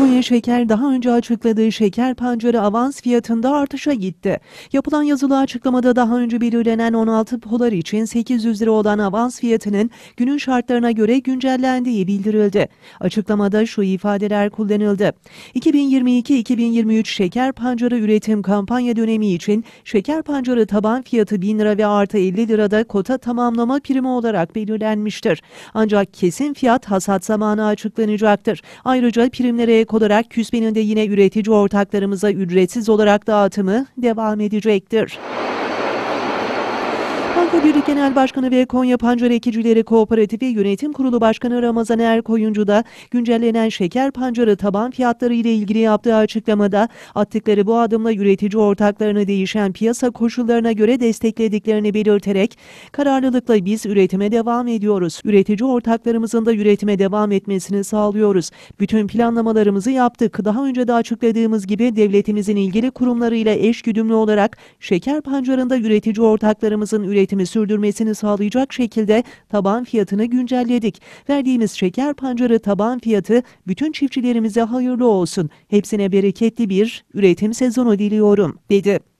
Konya Şeker daha önce açıkladığı şeker pancarı avans fiyatında artışa gitti. Yapılan yazılı açıklamada daha önce belirlenen 16 polar için 800 lira olan avans fiyatının günün şartlarına göre güncellendiği bildirildi. Açıklamada şu ifadeler kullanıldı. 2022-2023 şeker pancarı üretim kampanya dönemi için şeker pancarı taban fiyatı 1000 lira ve artı 50 lirada kota tamamlama primi olarak belirlenmiştir. Ancak kesin fiyat hasat zamanı açıklanacaktır. Ayrıca primlere ek olarak küspenin de yine üretici ortaklarımıza ücretsiz olarak dağıtımı devam edecektir. Banka Birlik Genel Başkanı ve Konya Pancar Ekicileri Kooperatifi Yönetim Kurulu Başkanı Ramazan Erkoyuncu da güncellenen şeker pancarı taban fiyatları ile ilgili yaptığı açıklamada attıkları bu adımla üretici ortaklarını değişen piyasa koşullarına göre desteklediklerini belirterek kararlılıkla biz üretime devam ediyoruz. Üretici ortaklarımızın da üretime devam etmesini sağlıyoruz. Bütün planlamalarımızı yaptık. Daha önce de açıkladığımız gibi devletimizin ilgili kurumlarıyla eşgüdümlü olarak şeker pancarında üretici ortaklarımızın üretimi sürdürmesini sağlayacak şekilde taban fiyatını güncelledik. Verdiğimiz şeker pancarı taban fiyatı bütün çiftçilerimize hayırlı olsun. Hepsine bereketli bir üretim sezonu diliyorum, dedi.